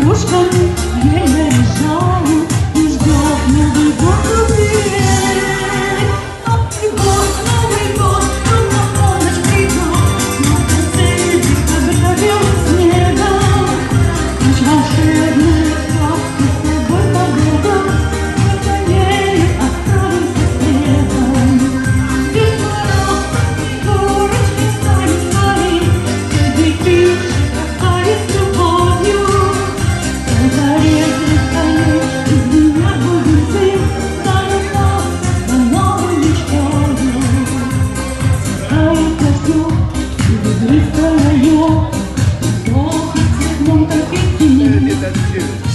игрушками время решает и ждет Новый год любви. Новый год, тут на полночь придет, на конце декабря белым снегом. Ночь волшебная, сказки с тобой погода, мы за ней отправимся следом. Дед Мороз и горочки станет свои, среди птичек касаясь любовью. Зарезали коней, из меня близнецы, станут нас за новой мечтою. Сверкает костюм, и игристое район, сохнет в цветном конфетти.